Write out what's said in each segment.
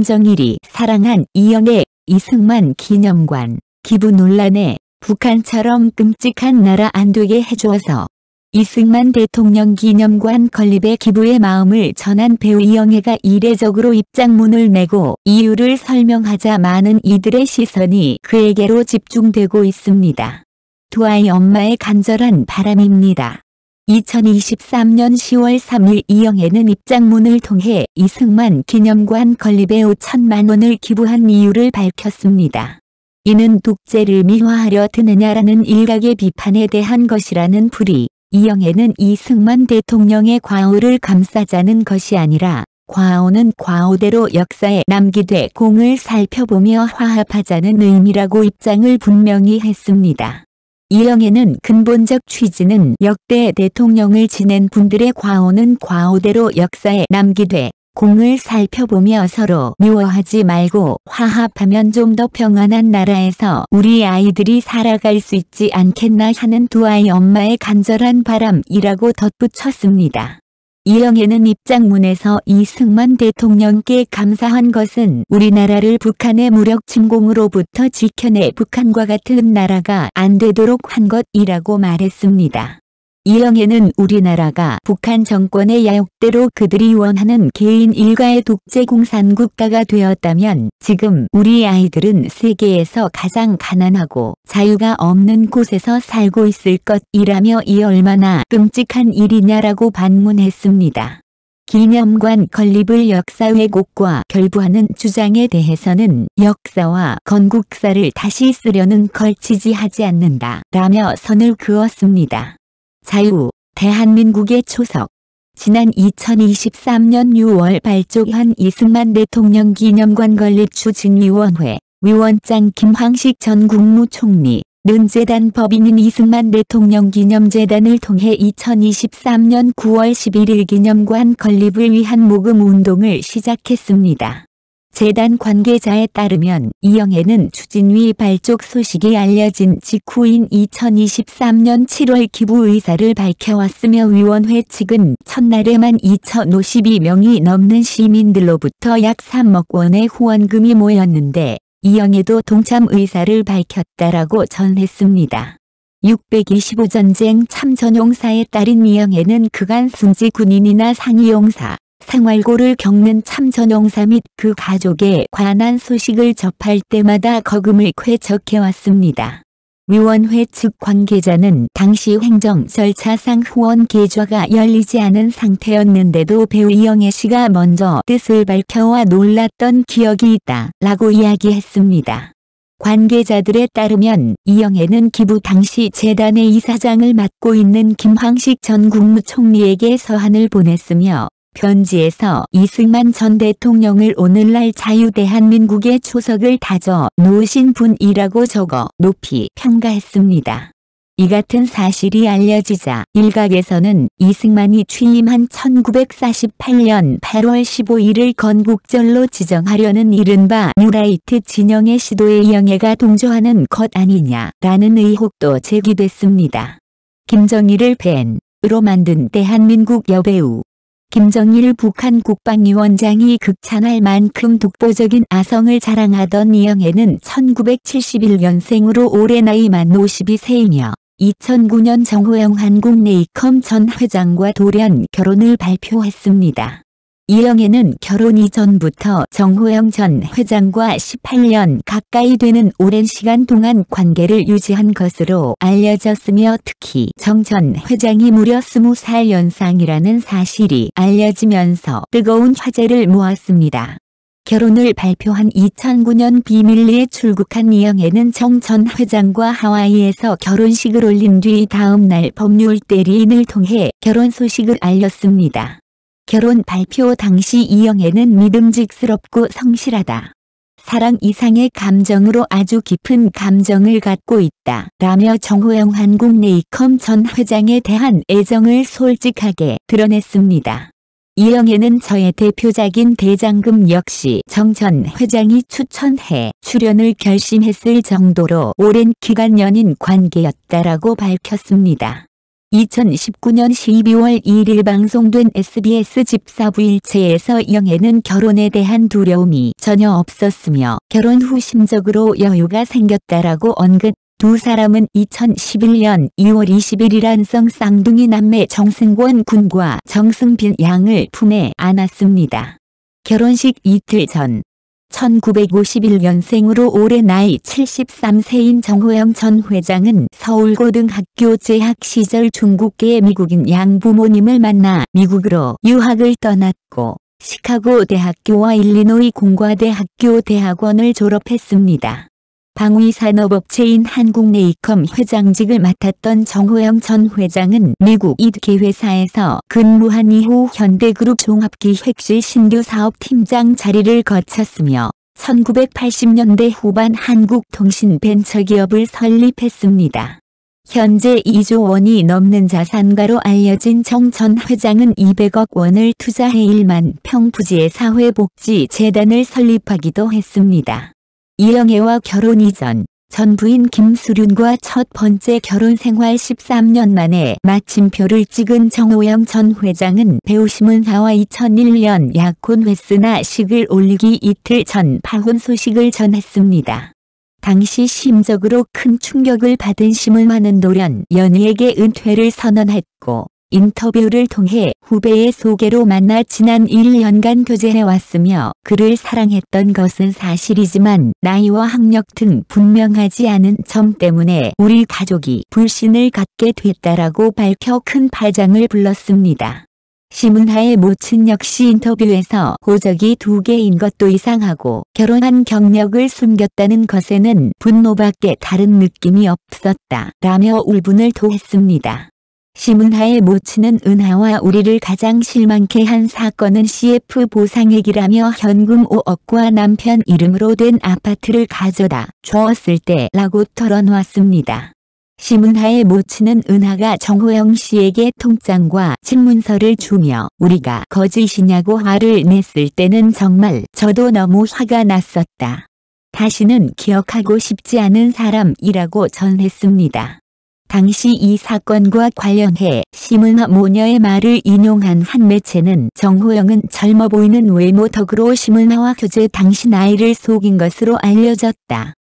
김정일이 사랑한 이영애, 이승만 기념관 기부 논란에 북한처럼 끔찍한 나라 안 되게 해줘서 이승만 대통령 기념관 건립에 기부의 마음을 전한 배우 이영애가 이례적으로 입장문을 내고 이유를 설명하자 많은 이들의 시선이 그에게로 집중되고 있습니다. 두 아이 엄마의 간절한 바람입니다. 2023년 10월 3일 이영애는 입장문을 통해 이승만 기념관 건립에 5천만 원을 기부한 이유를 밝혔습니다. 이는 독재를 미화하려 드느냐라는 일각의 비판에 대한 것이라는 풀이, 이영애는 이승만 대통령의 과오를 감싸자는 것이 아니라 과오는 과오대로 역사에 남기되 공을 살펴보며 화합하자는 의미라고 입장을 분명히 했습니다. 이영애는 근본적 취지는 역대 대통령을 지낸 분들의 과오는 과오대로 역사에 남기되 공을 살펴보며 서로 미워하지 말고 화합하면 좀 더 평안한 나라에서 우리 아이들이 살아갈 수 있지 않겠나 하는 두 아이 엄마의 간절한 바람이라고 덧붙였습니다. 이영애는 입장문에서 이승만 대통령께 감사한 것은 우리나라를 북한의 무력 침공으로부터 지켜내 북한과 같은 나라가 안 되도록 한 것이라고 말했습니다. 이영애는 우리나라가 북한 정권의 야욕대로 그들이 원하는 개인 일가의 독재 공산국가가 되었다면 지금 우리 아이들은 세계에서 가장 가난하고 자유가 없는 곳에서 살고 있을 것이라며 이 얼마나 끔찍한 일이냐라고 반문했습니다. 기념관 건립을 역사 왜곡과 결부하는 주장에 대해서는 역사와 건국사를 다시 쓰려는 걸치지 하지 않는다 라며 선을 그었습니다. 자유, 대한민국의 초석. 지난 2023년 6월 발족한 이승만 대통령 기념관 건립 추진위원회 위원장 김황식 전 국무총리 는 재단 법인인 이승만 대통령 기념재단을 통해 2023년 9월 11일 기념관 건립을 위한 모금 운동을 시작했습니다. 재단 관계자에 따르면 이영애는 추진위 발족 소식이 알려진 직후인 2023년 7월 기부 의사를 밝혀왔으며 위원회 측은 첫날에만 2,052명이 넘는 시민들로부터 약 3억 원의 후원금이 모였는데 이영애도 동참 의사를 밝혔다라고 전했습니다. 625전쟁 참전용사의 딸인 이영애는 그간 순지 군인이나 상위용사, 생활고를 겪는 참전용사 및 그 가족에 관한 소식을 접할 때마다 거금을 쾌척해왔습니다. 위원회 측 관계자는 당시 행정 절차상 후원 계좌가 열리지 않은 상태였는데도 배우 이영애 씨가 먼저 뜻을 밝혀와 놀랐던 기억이 있다 라고 이야기했습니다. 관계자들에 따르면 이영애는 기부 당시 재단의 이사장을 맡고 있는 김황식 전 국무총리에게 서한을 보냈으며 편지에서 이승만 전 대통령을 오늘날 자유대한민국의 초석을 다져 놓으신 분이라고 적어 높이 평가했습니다. 이 같은 사실이 알려지자 일각에서는 이승만이 취임한 1948년 8월 15일을 건국절로 지정하려는 이른바 뉴라이트 진영의 시도에 이영애가 동조하는 것 아니냐라는 의혹도 제기됐습니다. 김정일을 팬으로 만든 대한민국 여배우 김정일 북한 국방위원장이 극찬할 만큼 독보적인 아성을 자랑하던 이영애는 1971년생으로 올해 나이만 52세이며 2009년 정호영 한국네이컴 전 회장과 돌연 결혼을 발표했습니다. 이영애는 결혼 이전부터 정호영 전 회장과 18년 가까이 되는 오랜 시간 동안 관계를 유지한 것으로 알려졌으며 특히 정 전 회장이 무려 20살 연상이라는 사실이 알려지면서 뜨거운 화제를 모았습니다. 결혼을 발표한 2009년 비밀리에 출국한 이영애는 정 전 회장과 하와이에서 결혼식을 올린 뒤 다음 날 법률 대리인을 통해 결혼 소식을 알렸습니다. 결혼 발표 당시 이영애는 믿음직스럽고 성실하다. 사랑 이상의 감정으로 아주 깊은 감정을 갖고 있다 라며 정호영 한국네이컴 전 회장에 대한 애정을 솔직하게 드러냈습니다. 이영애는 저의 대표작인 대장금 역시 정 전 회장이 추천해 출연을 결심했을 정도로 오랜 기간 연인 관계였다라고 밝혔습니다. 2019년 12월 1일 방송된 SBS 집사부 일체에서 이영애는 결혼에 대한 두려움이 전혀 없었으며 결혼 후 심적으로 여유가 생겼다라고 언급. 두 사람은 2011년 2월 20일 안성 쌍둥이 남매 정승권 군과 정승빈 양을 품에 안았습니다. 결혼식 이틀 전 1951년생으로 올해 나이 73세인 정호영 전 회장은 서울고등학교 재학 시절 중국계 미국인 양부모님을 만나 미국으로 유학을 떠났고 시카고 대학교와 일리노이 공과대학교 대학원을 졸업했습니다. 방위산업업체인 한국레이컴 회장직을 맡았던 정호영 전 회장은 미국 이드케 회사에서 근무한 이후 현대그룹 종합기획실 신규 사업팀장 자리를 거쳤으며 1980년대 후반 한국통신벤처기업을 설립했습니다. 현재 2조 원이 넘는 자산가로 알려진 정 전 회장은 200억 원을 투자해 1만 평 부지의 사회복지재단을 설립하기도 했습니다. 이영애와 결혼 이전, 전 부인 김수륜과 첫 번째 결혼 생활 13년 만에 마침표를 찍은 정호영 전 회장은 배우 심은하와 2001년 약혼했으나 식을 올리기 이틀 전 파혼 소식을 전했습니다. 당시 심적으로 큰 충격을 받은 심은하는 돌연 연희에게 은퇴를 선언했고 인터뷰를 통해 후배의 소개로 만나 지난 1년간 교제해왔으며 그를 사랑했던 것은 사실이지만 나이와 학력 등 분명하지 않은 점 때문에 우리 가족이 불신을 갖게 됐다라고 밝혀 큰 파장을 불렀습니다. 심은하의 모친 역시 인터뷰에서 호적이 2개인 것도 이상하고 결혼한 경력을 숨겼다는 것에는 분노밖에 다른 느낌이 없었다 라며 울분을 토했습니다. 심은하의 모친은 은하와 우리를 가장 실망케 한 사건은 CF 보상액이라며 현금 5억과 남편 이름으로 된 아파트를 가져다 주었을 때라고 털어놓았습니다. 심은하의 모친은 은하가 정호영 씨에게 통장과 집문서를 주며 우리가 거짓이냐고 화를 냈을 때는 정말 저도 너무 화가 났었다. 다시는 기억하고 싶지 않은 사람이라고 전했습니다. 당시 이 사건과 관련해 심은하 모녀의 말을 인용한 한 매체는 정호영은 젊어 보이는 외모 덕으로 심은하와 교제 당시 나이를 속인 것으로 알려졌다.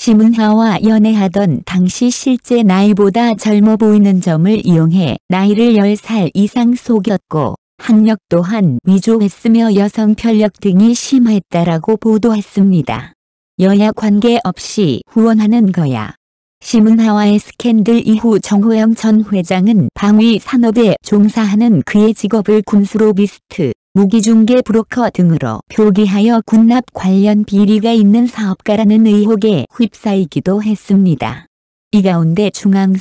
심은하와 연애하던 당시 실제 나이보다 젊어 보이는 점을 이용해 나이를 10살 이상 속였고 학력 또한 위조했으며 여성 편력 등이 심했다라고 보도했습니다. 여야 관계없이 후원하는 거야. 심은하와의 스캔들 이후 정호영 전 회장은 방위 산업에 종사하는 그의 직업을 군수로비스트, 무기중개 브로커 등으로 표기하여 군납 관련 비리가 있는 사업가라는 의혹에 휩싸이기도 했습니다. 이 가운데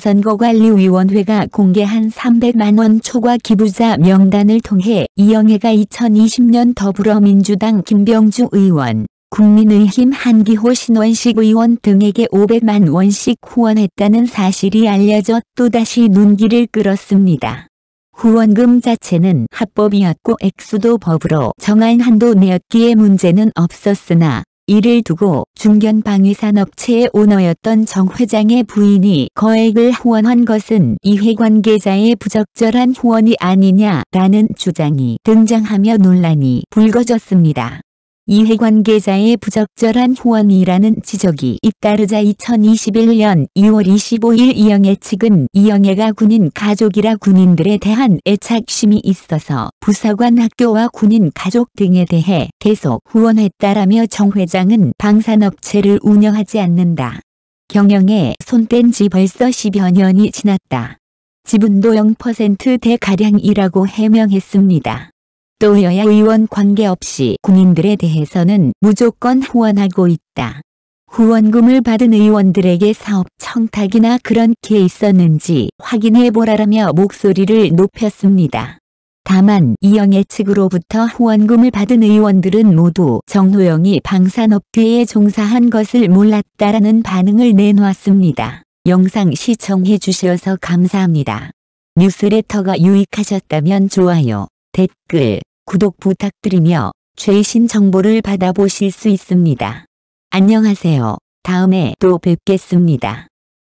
중앙선거관리위원회가 공개한 300만 원 초과 기부자 명단을 통해 이영애가 2020년 더불어민주당 김병주 의원, 국민의힘 한기호 신원식 의원 등에게 500만 원씩 후원했다는 사실이 알려져 또다시 눈길을 끌었습니다. 후원금 자체는 합법이었고 액수도 법으로 정한 한도 내였기에 문제는 없었으나 이를 두고 중견 방위산업체의 오너였던 정 회장의 부인이 거액을 후원한 것은 이해관계자의 부적절한 후원이 아니냐라는 주장이 등장하며 논란이 불거졌습니다. 이해관계자의 부적절한 후원이라는 지적이 잇따르자 2021년 2월 25일 이영애 측은 이영애가 군인 가족이라 군인들에 대한 애착심이 있어서 부사관 학교와 군인 가족 등에 대해 계속 후원했다라며 정 회장은 방산업체를 운영하지 않는다. 경영에 손 뗀 지 벌써 10여 년이 지났다. 지분도 0%대가량이라고 해명했습니다. 또 여야 의원 관계없이 군인들에 대해서는 무조건 후원하고 있다. 후원금을 받은 의원들에게 사업 청탁이나 그런 게 있었는지 확인해보라라며 목소리를 높였습니다. 다만 이영애 측으로부터 후원금을 받은 의원들은 모두 정호영이 방산업계에 종사한 것을 몰랐다라는 반응을 내놓았습니다. 영상 시청해주셔서 감사합니다. 뉴스레터가 유익하셨다면 좋아요, 댓글, 구독 부탁드리며 최신 정보를 받아보실 수 있습니다. 안녕하세요. 다음에 또 뵙겠습니다.